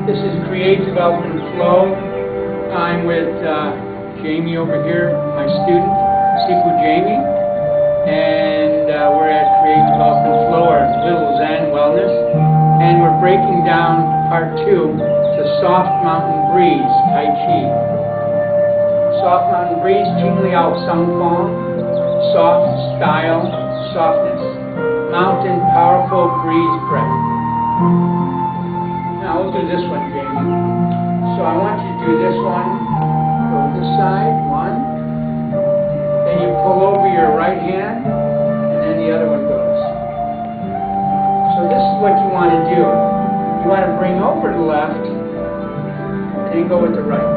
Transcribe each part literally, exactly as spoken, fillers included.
This is Create, Develop, and Flow. I'm with uh, Jamie over here, my student, Sifu Jamie, and uh, we're at Create, Develop, and Flow, our little Zen wellness, and we're breaking down part two, the Soft Mountain Breeze Tai Chi. Soft Mountain Breeze, Qing Liao Sung Fong, soft style, softness, mountain powerful breeze breath. Now we'll do this one, Jamie. So I want you to do this one, go this side, one, then you pull over your right hand, and then the other one goes. So this is what you want to do. You want to bring over the left, and then go with the right.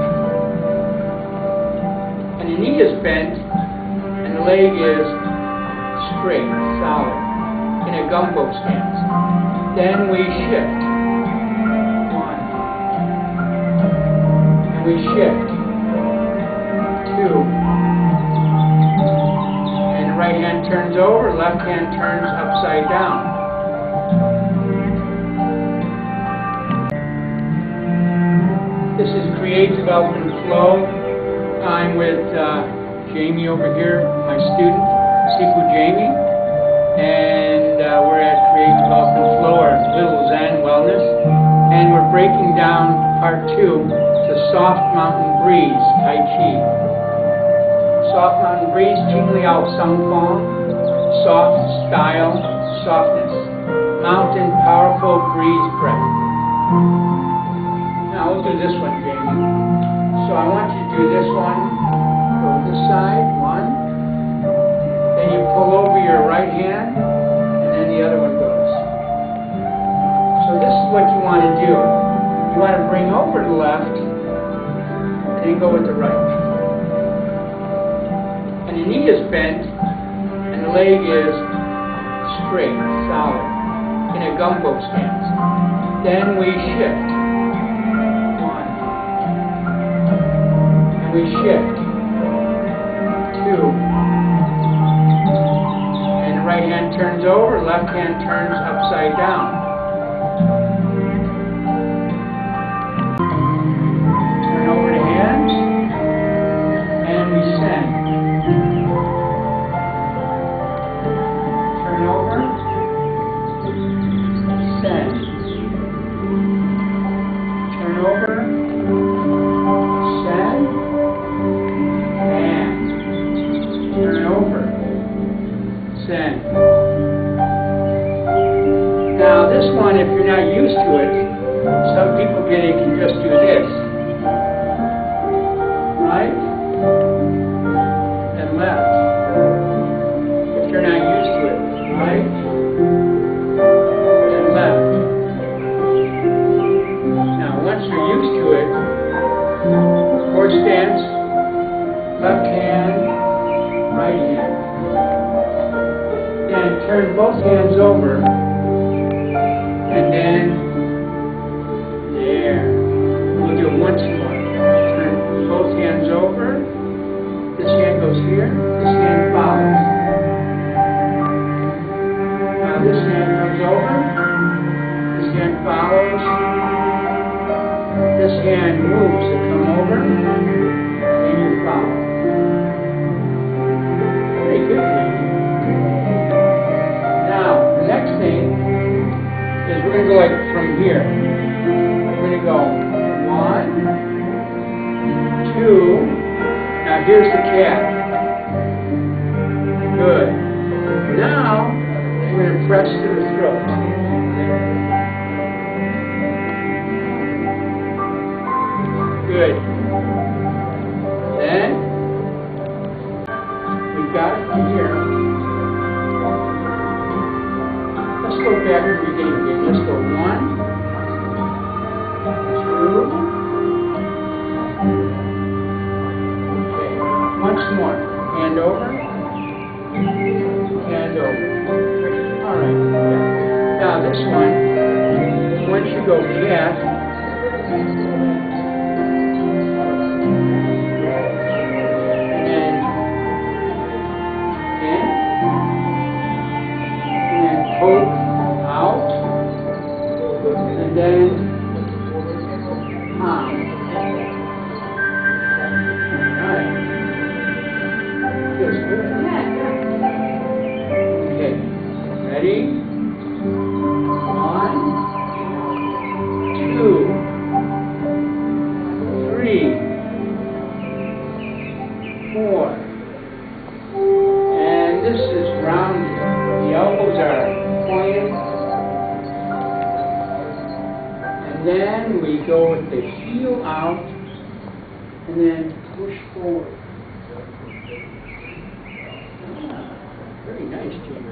And the knee is bent, and the leg is straight, solid, in a gumbo stance. Then we shift. We shift, two, and the right hand turns over, left hand turns upside down. This is Create, Develop, and Flow. I'm with uh, Jamie over here, my student, Sifu Jamie, and uh, we're at Create, Develop, and Flow, our little Zen wellness, and we're breaking down part two, the Soft Mountain Breeze Tai Chi. Soft Mountain Breeze, Qing Liao Sung Fong, soft style, softness, mountain powerful breeze breath. Now we'll do this one, Jamie. So I want you to do this one, go this side, one, then you pull over your right hand, and then the other one goes. So this is what you want to do. You want to bring over the left, and then go with the right. And the knee is bent, and the leg is straight, solid, in a gumbo stance. Then we shift. One. And we shift. Two. And the right hand turns over, left hand turns upside down. Now this one, if you're not used to it, some people get it can just do this, right, and left. If you're not used to it, right, and left. Now once you're used to it, horse stance, left hand, right hand. Then turn both hands over, and then there. We'll do it once more. Turn both hands over. This hand goes here, this hand follows. Now this hand comes over, this hand follows, this hand moves to come over, and you follow. Very good, Jamie. Next thing is we're going to go like from here. We're going to go one, two. Now here's the cat. Good. Now we're going to press to the throat. Good. Then we've got it from here. Let's go back to the beginning again. Let's go one, two, okay, once more. Hand over, hand over. All right. Now this one, once you go cat, and then in, and then poke out, and then And then we go with the heel out and then push forward. Ah, very nice, Jamie.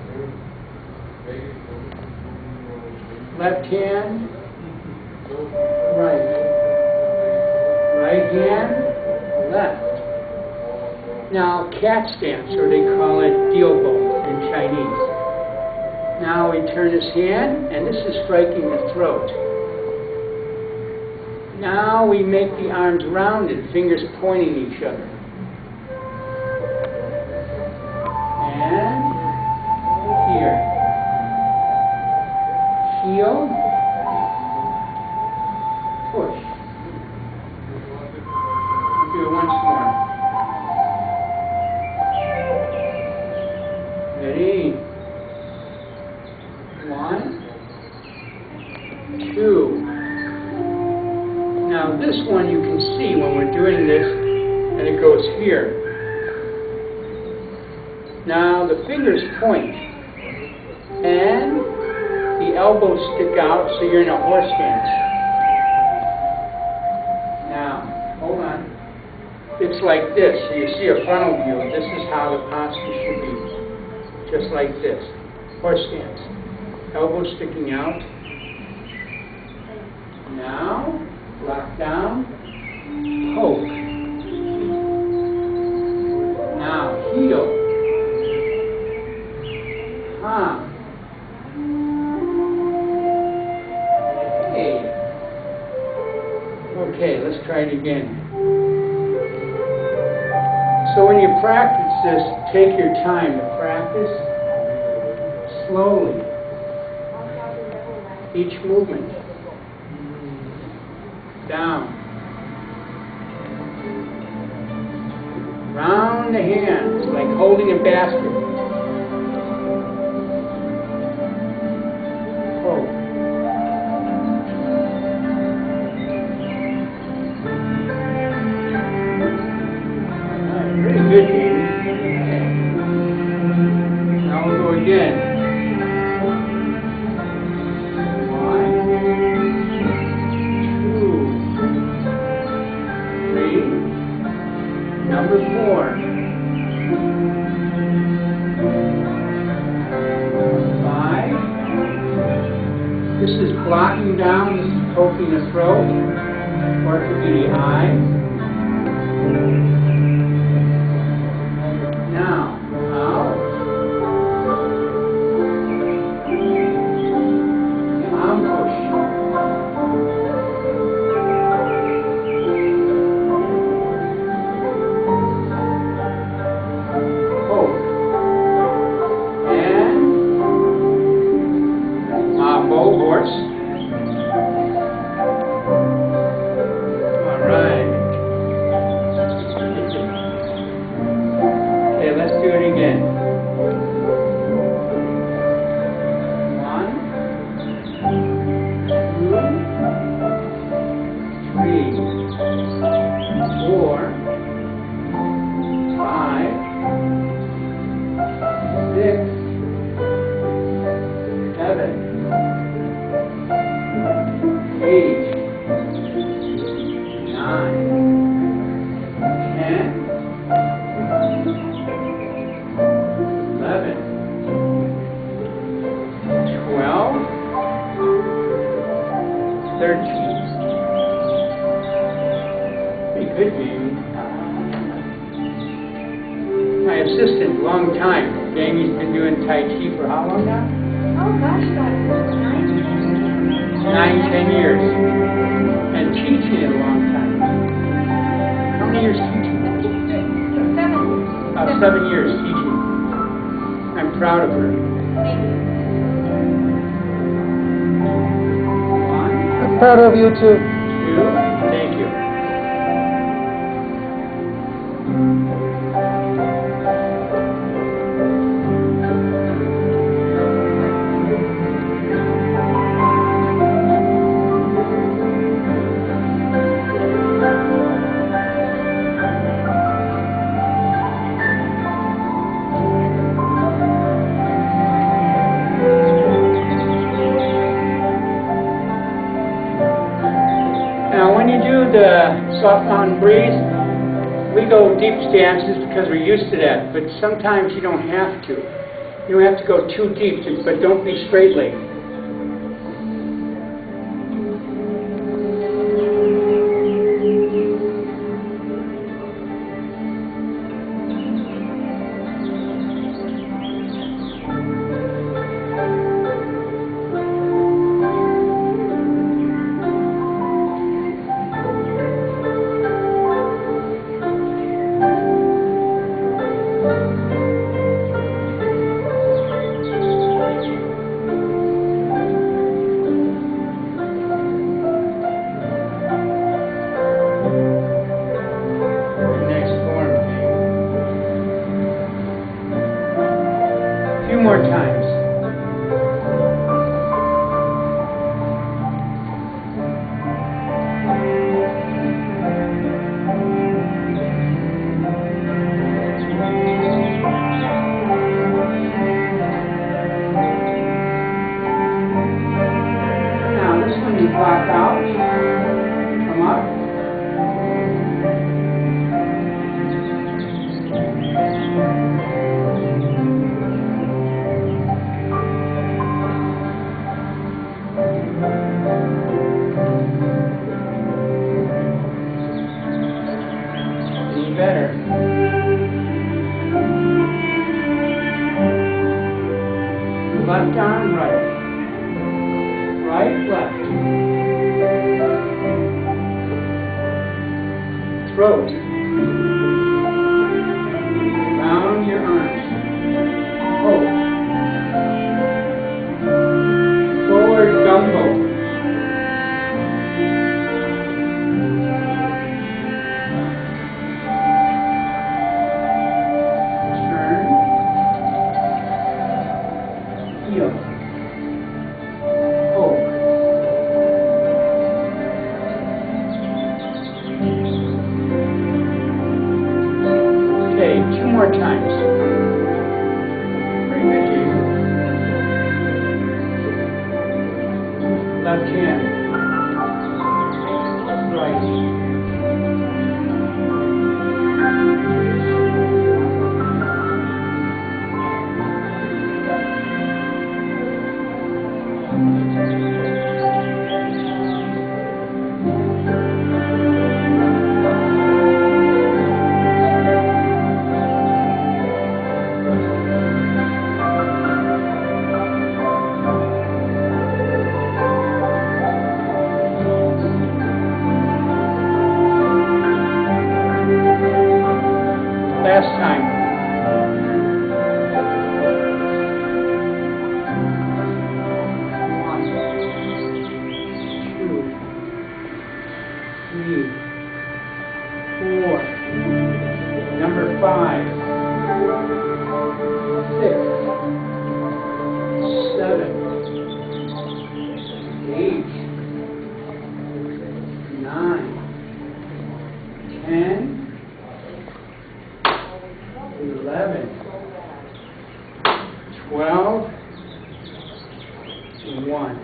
Left hand, right. Right hand, left. Now, cat stance, or they call it dielbo in Chinese. Now we turn his hand, and this is striking the throat. Now we make the arms rounded, fingers pointing each other. And here. Heel, push. Do it once more. Ready? One, two. Now this one you can see when we're doing this, and it goes here. Now the fingers point, and the elbows stick out, so you're in a horse stance. Now, hold on. It's like this. So you see a frontal view. This is how the posture should be. Just like this. Horse stance. Elbows sticking out. Now, lock down. Poke. Now, heel. Palm. Okay, let's try it again. So when you practice this, take your time to practice slowly. Each movement. Down. Round the hands, like holding a basket. Hold. Good, Jamie. Now we'll go again. One, two, three, number four, five. This is blocking down, this is poking the throat, or it could be the eye. Now, out. Arm push. Hold. And mambo horse. All right. Okay, let's do it again. One, two, three, four, five, six, seven, eight, nine, ten, eleven, twelve, thirteen. Pretty good, Jamie. My assistant, long time. Jamie's been doing Tai Chi for how long now? Oh gosh, about nine, ten years. Nine, ten years. And teaching it a long time. How many years teaching? Seven. About seven years teaching. I'm proud of her. Thank you. One, I'm proud of you too. two, thank you. Now when you do the soft mountain breeze, we go deep stances because we're used to that, but sometimes you don't have to. You don't have to go too deep, but don't be straight-legged. Few more times. Now this one you block out, come up. Better. Left arm, right. Right, left. Throat. Round your arms. Hold. Forward gumbo. Heel. Hold. Okay, two more times. Very good, Jason. Left hand. Right. Last time. One, two, three, four, number five, six, seven, eight, nine, ten, eleven, twelve, one.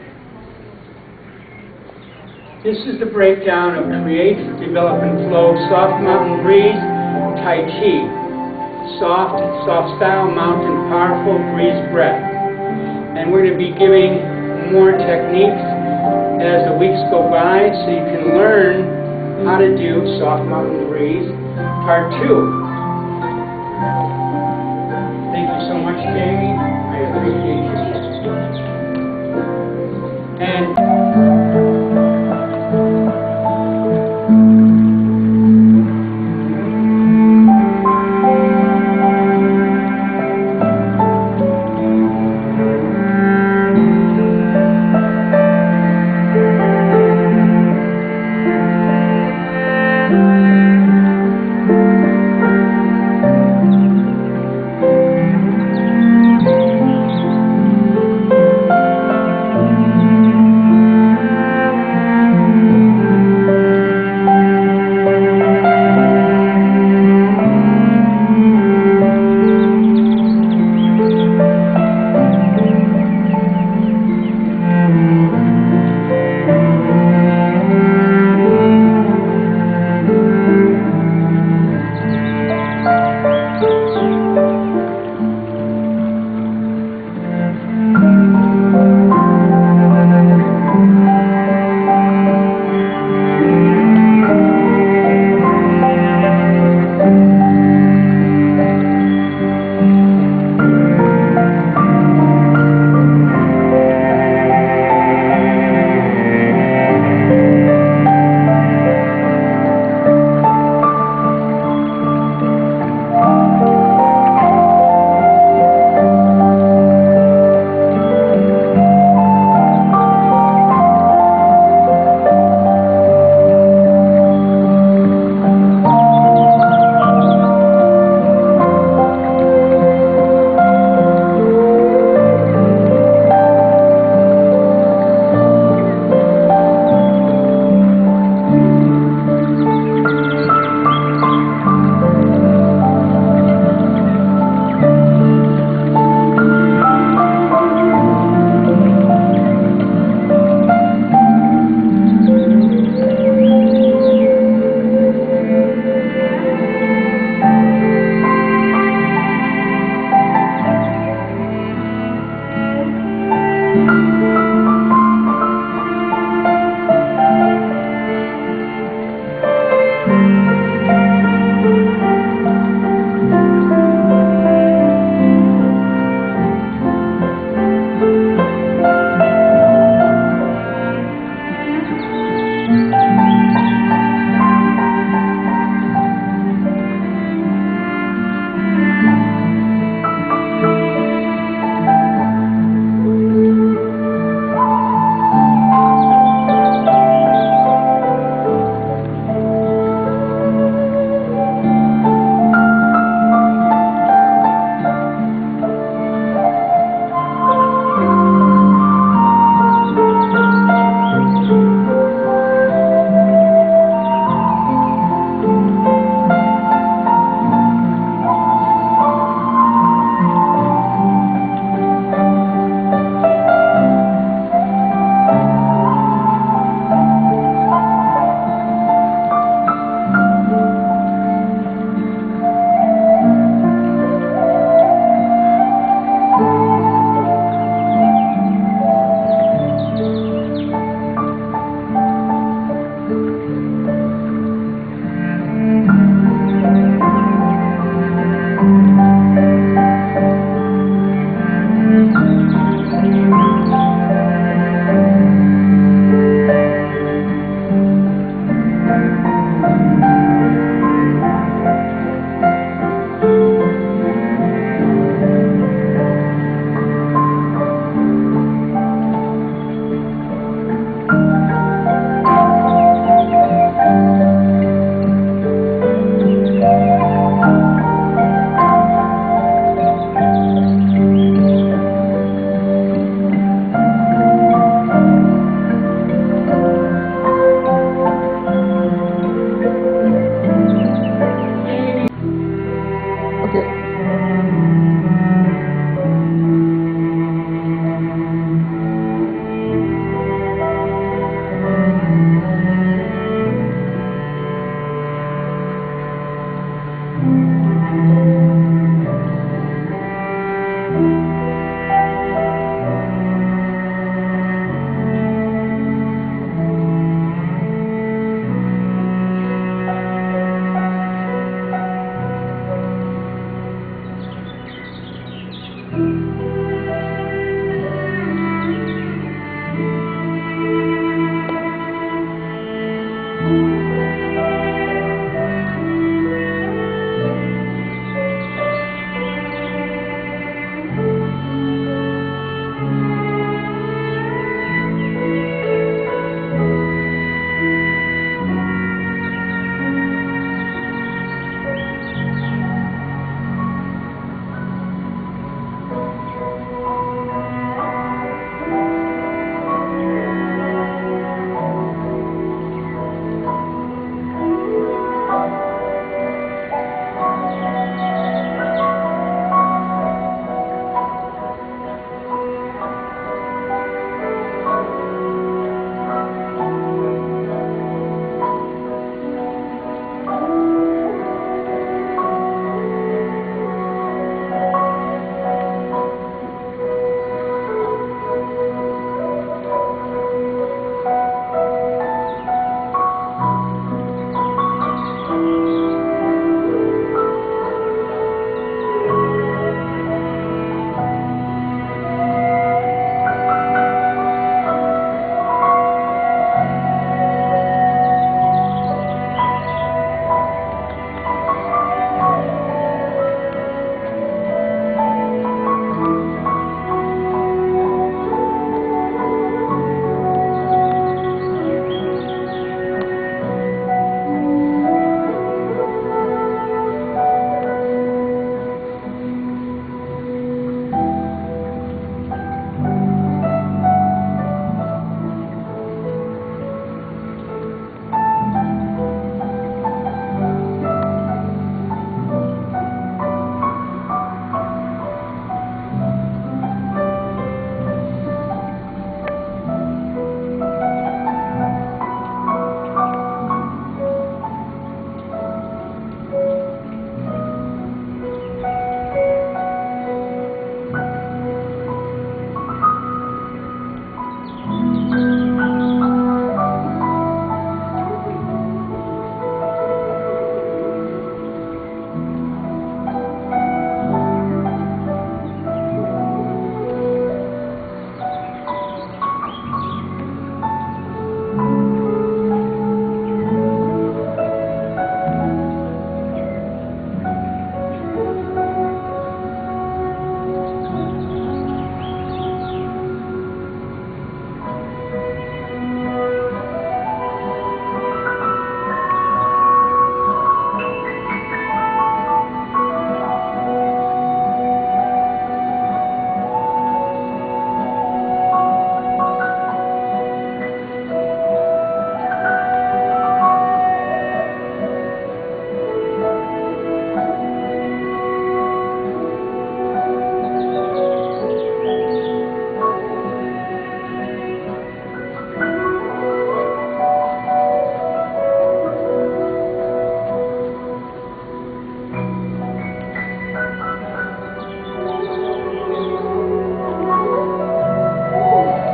This is the breakdown of Create, Develop, and Flow, Soft Mountain Breeze, Tai Chi. Soft, soft style, mountain, powerful, breeze breath. And we're going to be giving more techniques as the weeks go by so you can learn how to do Soft Mountain Breeze Part two.